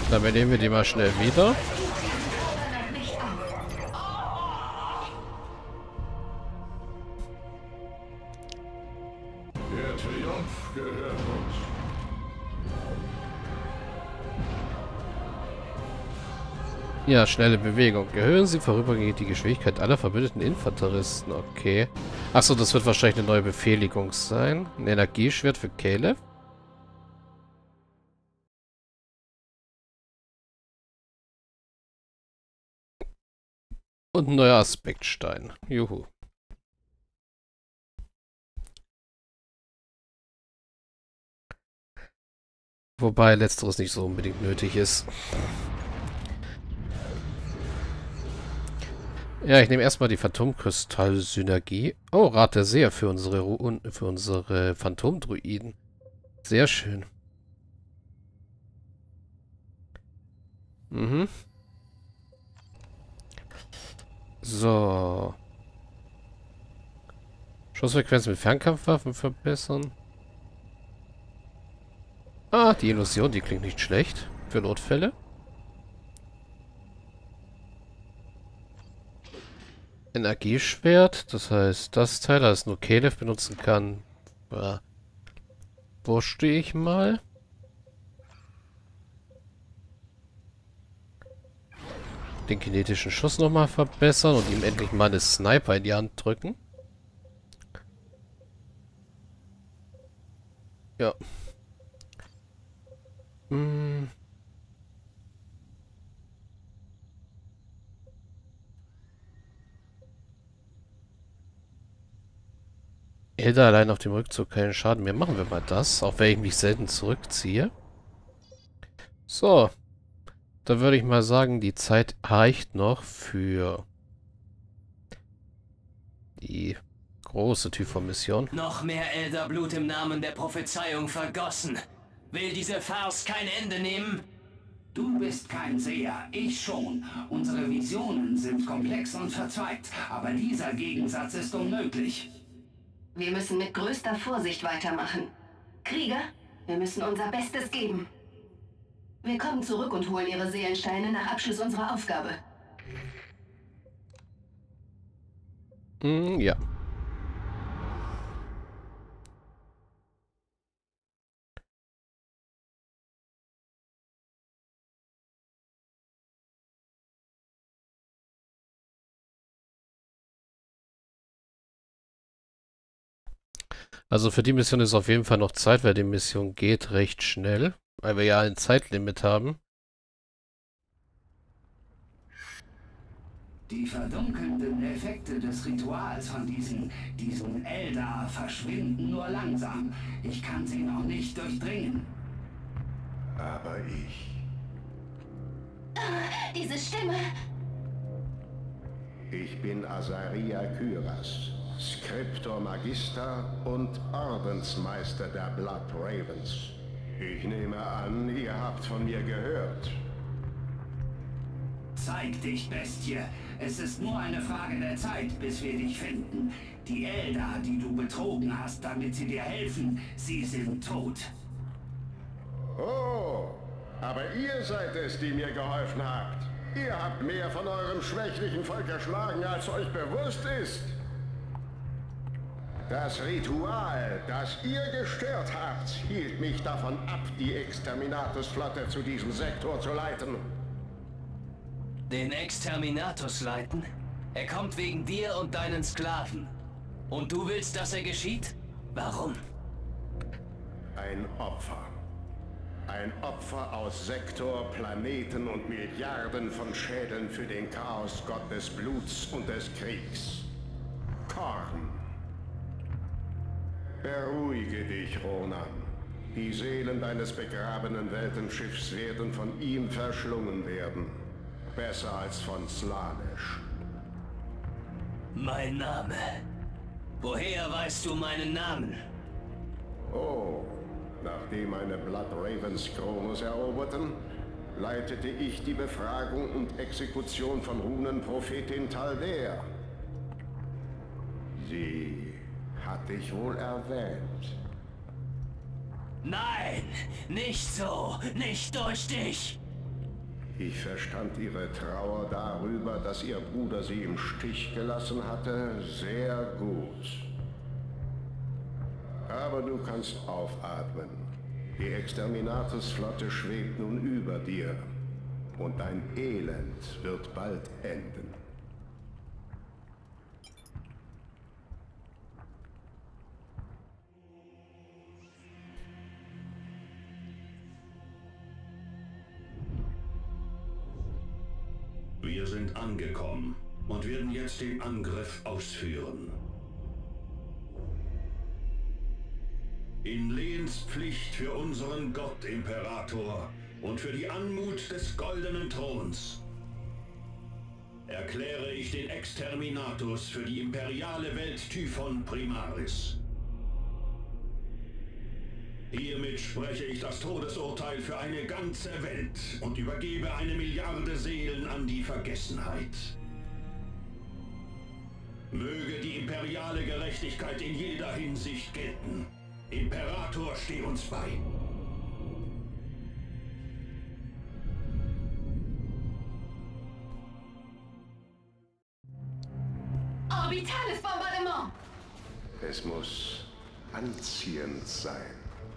Dann nehmen wir die mal schnell wieder. Der Triumph gehört uns. Ja, schnelle Bewegung. Erhöhen Sie vorübergehend die Geschwindigkeit aller verbündeten Infanteristen. Okay. Achso, das wird wahrscheinlich eine neue Befehligung sein. Ein Energieschwert für Caleb. Und ein neuer Aspektstein. Juhu. Wobei letzteres nicht so unbedingt nötig ist. Ja, ich nehme erstmal die Phantomkristall-Synergie. Oh, Rat der Seher für unsere Phantomdruiden. Sehr schön. Mhm. So. Schussfrequenz mit Fernkampfwaffen verbessern. Ah, die Illusion, die klingt nicht schlecht. Für Notfälle. Energieschwert, das heißt, das Teil, das nur Caleb benutzen kann. Wo stehe ich mal? Den kinetischen Schuss nochmal verbessern und ihm endlich mal eine Sniper in die Hand drücken. Ja. Hm. Hilda allein auf dem Rückzug keinen Schaden mehr. Machen wir mal das, auch wenn ich mich selten zurückziehe. So. Dann würde ich mal sagen, die Zeit reicht noch für die große Typhon-Mission. Noch mehr Elderblut im Namen der Prophezeiung vergossen. Will diese Farce kein Ende nehmen? Du bist kein Seher, ich schon. Unsere Visionen sind komplex und verzweigt, aber dieser Gegensatz ist unmöglich. Wir müssen mit größter Vorsicht weitermachen. Krieger, wir müssen unser Bestes geben. Wir kommen zurück und holen ihre Seelensteine nach Abschluss unserer Aufgabe. Ja. Also für die Mission ist auf jeden Fall noch Zeit, weil die Mission geht recht schnell, weil wir ja ein Zeitlimit haben. Die verdunkelnden Effekte des Rituals von diesen Eldar verschwinden nur langsam. Ich kann sie noch nicht durchdringen. Aber ich. Diese Stimme! Ich bin Azaria Kyras, Scriptor Magister und Ordensmeister der Blood Ravens. Ich nehme an, ihr habt von mir gehört. Zeig dich, Bestie. Es ist nur eine Frage der Zeit, bis wir dich finden. Die Eldar, die du betrogen hast, damit sie dir helfen, sie sind tot. Oh, aber ihr seid es, die mir geholfen habt. Ihr habt mehr von eurem schwächlichen Volk erschlagen, als euch bewusst ist. Das Ritual, das ihr gestört habt, hielt mich davon ab, die Exterminatus-Flotte zu diesem Sektor zu leiten. Den Exterminatus leiten? Er kommt wegen dir und deinen Sklaven. Und du willst, dass er geschieht? Warum? Ein Opfer. Ein Opfer aus Sektor, Planeten und Milliarden von Schädeln für den Chaosgott des Bluts und des Kriegs. Khorne. Beruhige dich, Ronan. Die Seelen deines begrabenen Weltenschiffs werden von ihm verschlungen werden. Besser als von Slaanesh. Mein Name. Woher weißt du meinen Namen? Oh, nachdem meine Blood Ravens Kronos eroberten, leitete ich die Befragung und Exekution von Runenprophetin Taldair. Sie hat dich wohl erwähnt. Nein, nicht so, nicht durch dich. Ich verstand Ihre Trauer darüber, dass Ihr Bruder Sie im Stich gelassen hatte, sehr gut. Aber du kannst aufatmen. Die Exterminatus-Flotte schwebt nun über dir. Und dein Elend wird bald enden. Wir sind angekommen und werden jetzt den Angriff ausführen. In Lehenspflicht für unseren Gott, Imperator, und für die Anmut des goldenen Throns erkläre ich den Exterminatus für die imperiale Welt Typhon Primaris. Hiermit spreche ich das Todesurteil für eine ganze Welt und übergebe 1 Milliarde Seelen an die Vergessenheit. Möge die imperiale Gerechtigkeit in jeder Hinsicht gelten. Imperator, steh uns bei. Orbitales Bombardement! Es muss anziehend sein.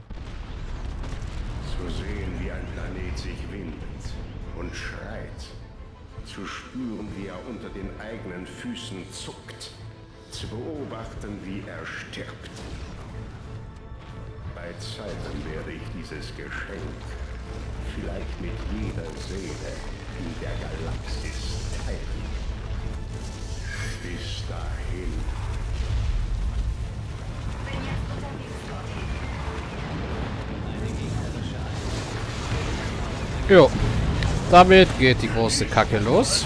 Zu sehen, wie ein Planet sich windet und schreit. Zu spüren, wie er unter den eigenen Füßen zuckt. Zu beobachten, wie er stirbt. Bei Zeiten werde ich dieses Geschenk vielleicht mit jeder Seele in der Galaxis teilen. Bis dahin. Jo, damit geht die große Kacke los.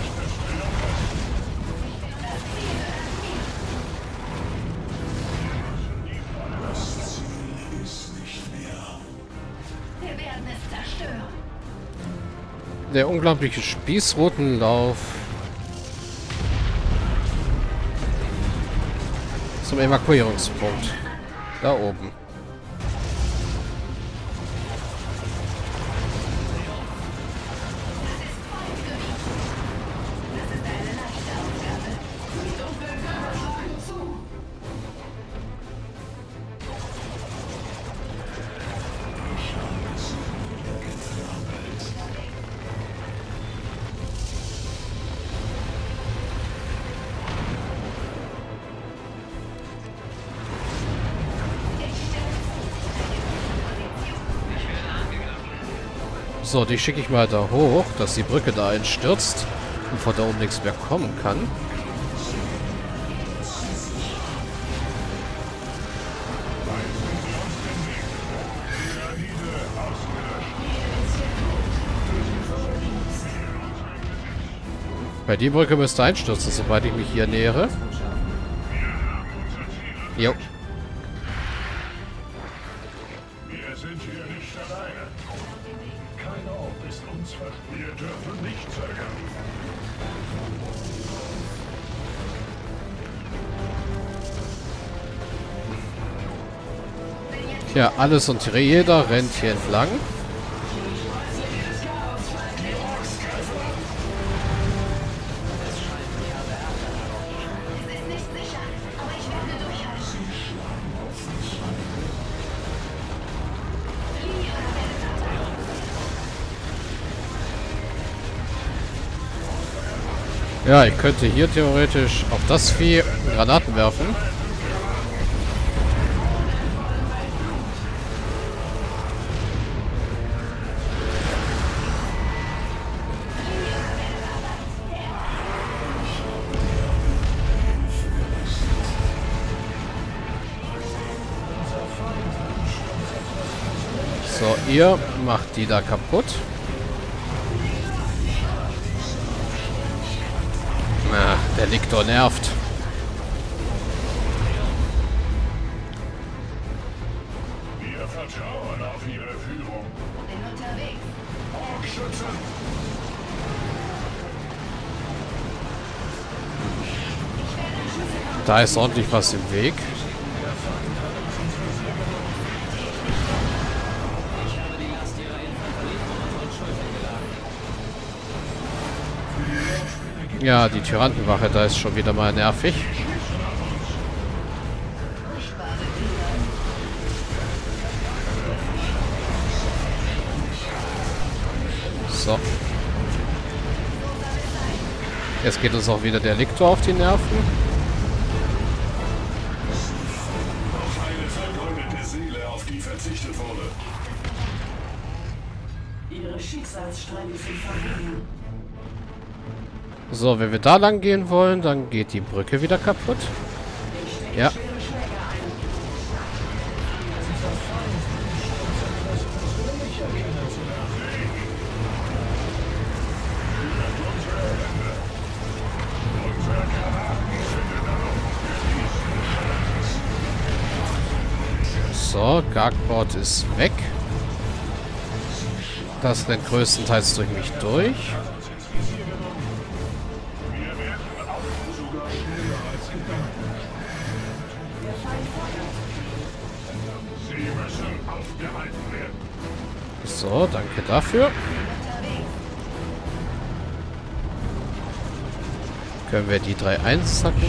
Wir werden es zerstören. Der unglaubliche Spießrutenlauf zum Evakuierungspunkt. Da oben. So, die schicke ich mal da hoch, dass die Brücke da einstürzt und von da oben nichts mehr kommen kann. Bei die Brücke müsste einstürzen, sobald ich mich hier nähere. Jo. Wir sind hier nicht alleine. Kein Ort ist uns fremd. Wir dürfen nicht zögern. Ja, alles und jeder rennt hier entlang. Es ist nicht sicher, aber ich werde durchhalten. Ja, ich könnte hier theoretisch auf das Vieh Granaten werfen. So, ihr macht die da kaputt. Ach, der Liktor nervt. Wir vertrauen auf Ihre Führung. Bin unterwegs. Orkschützen! Da ist ordentlich was im Weg. Ja, die Tyrantenwache, da ist schon wieder mal nervig. So. Jetzt geht uns auch wieder der Lictor auf die Nerven. Noch eine vergründete Seele, auf die verzichtet wurde. Ihre Schicksalsstränge sind verbunden. So, wenn wir da lang gehen wollen, dann geht die Brücke wieder kaputt. Ja. So, Garkbord ist weg. Das rennt größtenteils durch mich durch. So, danke dafür. Können wir die 3 einsacken?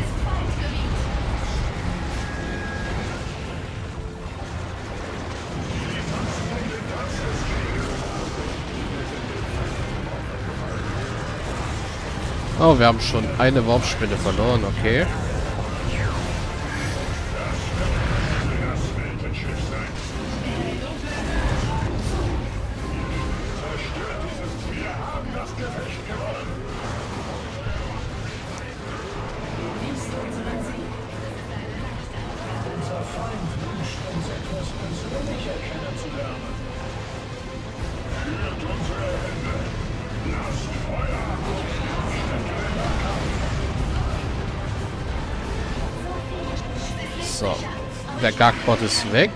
Oh, wir haben schon eine Wurmspinne verloren, okay. So, der Garkbot ist weg.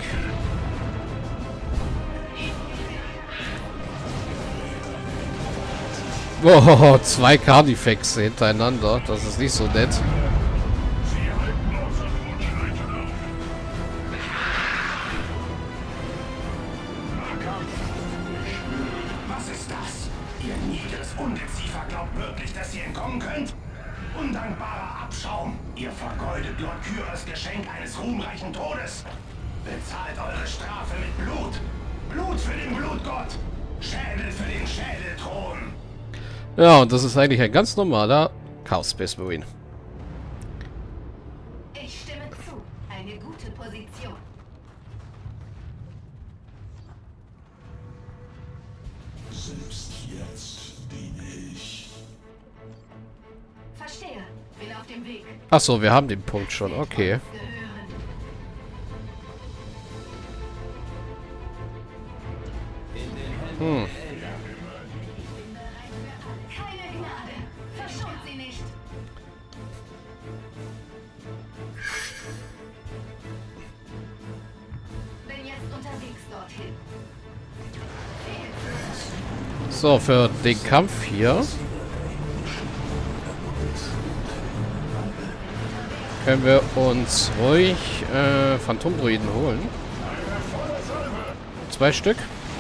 Wow, 2 Carnifexe hintereinander. Das ist nicht so nett. Was ist das? Ihr niedriges Ungeziefer glaubt wirklich, dass ihr entkommen könnt? Undankbarer Abschaum! Ihr vergeudet Lord Kyros Geschenk eines ruhmreichen Todes! Bezahlt eure Strafe mit Blut! Blut für den Blutgott! Schädel für den Schädelthron! Ja, und das ist eigentlich ein ganz normaler Chaos Space Marine. Ich stimme zu. Eine gute Position. Selbst jetzt diene ich. Verstehe. Bin auf dem Weg. Achso, wir haben den Punkt schon. Okay. Gehören. Hm. Keine Gnade. Verschont sie nicht. Bin jetzt unterwegs dorthin. So, für den Kampf hier können wir uns ruhig Phantomdruiden holen. 2 Stück.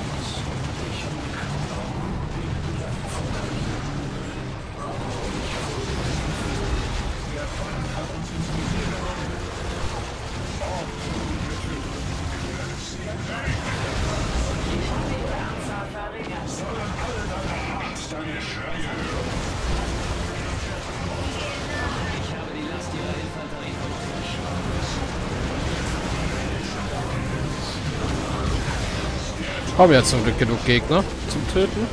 Haben ja zum Glück genug Gegner zum Töten.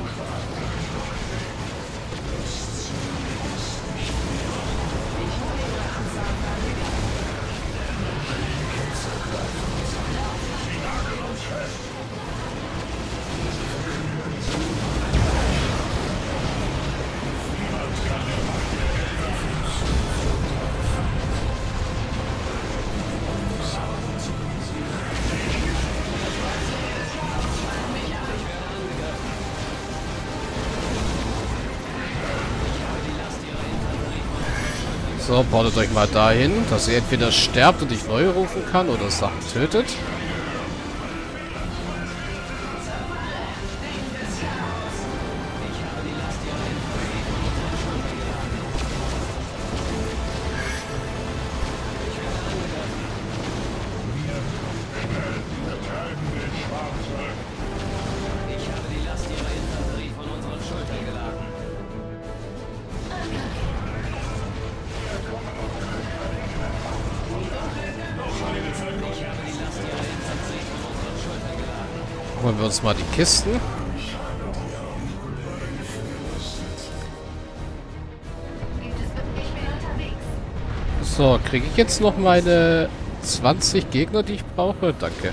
So, portet euch mal dahin, dass ihr entweder sterbt und ich neu rufen kann oder Sachen tötet. Holen wir uns mal die Kisten. So, kriege ich jetzt noch meine 20 Gegner, die ich brauche? Danke.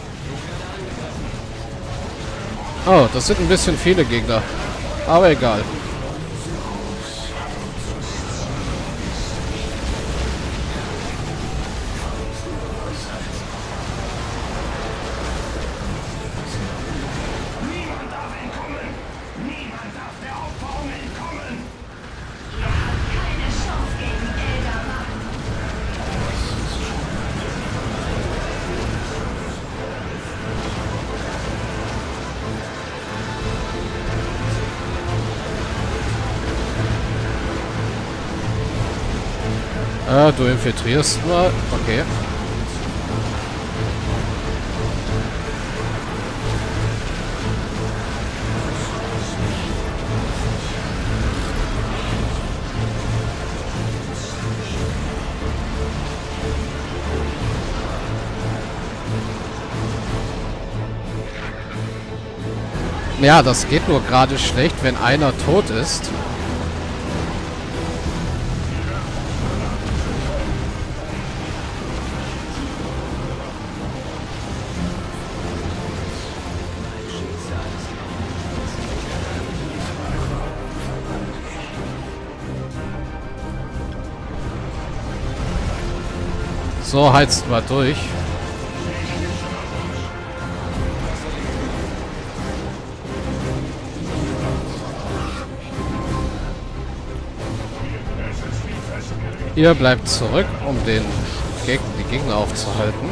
Oh, das sind ein bisschen viele Gegner. Aber egal. Niemand darf entkommen! Niemand darf der Aufbauung entkommen! Ihr habt keine Chance gegen Eldermann! Ah, du infiltrierst mal. Okay. Ja, das geht nur gerade schlecht, wenn einer tot ist. So, heizt mal durch. Ihr bleibt zurück, um die Gegner aufzuhalten.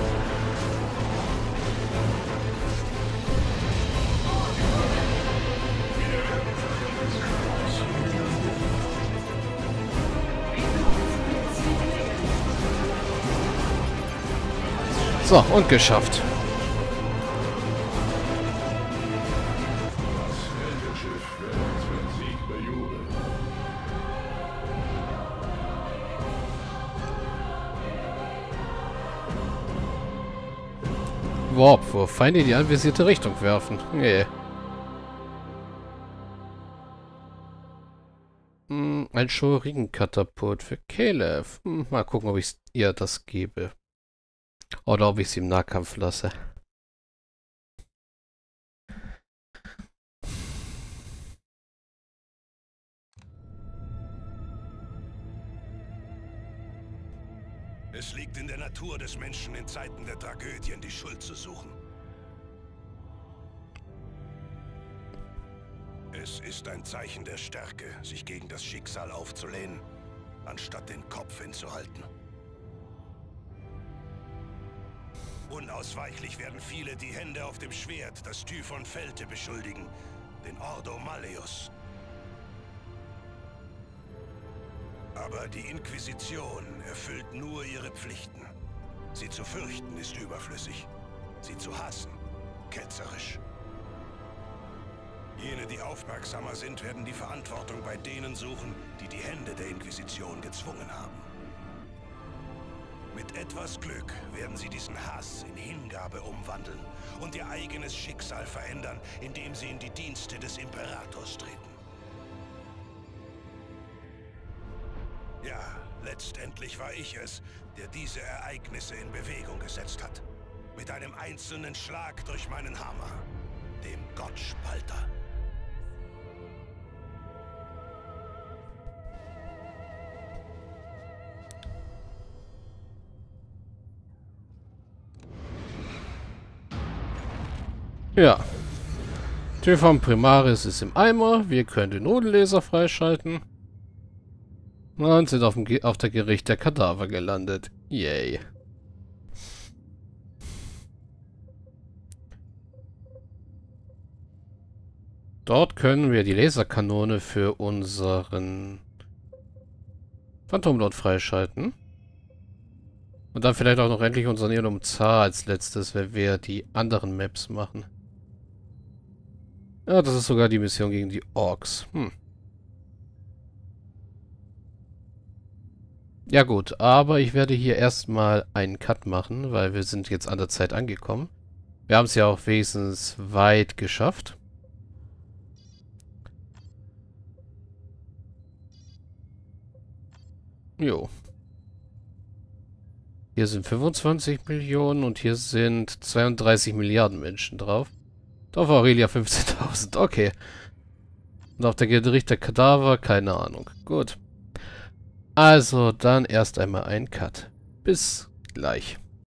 So, und geschafft. Warp, wo Feinde in die anvisierte Richtung werfen. Nee. Ein Shorin-Katapult für Kelev. Mal gucken, ob ich ihr das gebe. Oder ob ich sie im Nahkampf lasse. Es liegt in der Natur des Menschen, in Zeiten der Tragödien die Schuld zu suchen. Es ist ein Zeichen der Stärke, sich gegen das Schicksal aufzulehnen, anstatt den Kopf hinzuhalten. Unausweichlich werden viele die Hände auf dem Schwert, das Typhon Felte beschuldigen, den Ordo Malleus. Aber die Inquisition erfüllt nur ihre Pflichten. Sie zu fürchten ist überflüssig. Sie zu hassen, ketzerisch. Jene, die aufmerksamer sind, werden die Verantwortung bei denen suchen, die die Hände der Inquisition gezwungen haben. Mit etwas Glück werden sie diesen Hass in Hingabe umwandeln und ihr eigenes Schicksal verändern, indem sie in die Dienste des Imperators treten. Ja, letztendlich war ich es, der diese Ereignisse in Bewegung gesetzt hat. Mit einem einzelnen Schlag durch meinen Hammer, dem Gottspalter. Ja. Typhon Primaris ist im Eimer. Wir können den Nodenlaser freischalten. Und sind auf der Gericht der Kadaver gelandet. Yay. Dort können wir die Laserkanone für unseren Phantomlord freischalten. Und dann vielleicht auch noch endlich unseren Irrtum Zar als letztes, wenn wir die anderen Maps machen. Ja, das ist sogar die Mission gegen die Orks. Ja gut, aber ich werde hier erstmal einen Cut machen, weil wir sind jetzt an der Zeit angekommen. Wir haben es ja auch wenigstens weit geschafft. Jo. Hier sind 25 Millionen und hier sind 32 Milliarden Menschen drauf. Auf Aurelia 15.000. Okay. Und auf der Gericht der Kadaver, keine Ahnung. Gut. Also, dann erst einmal ein Cut. Bis gleich.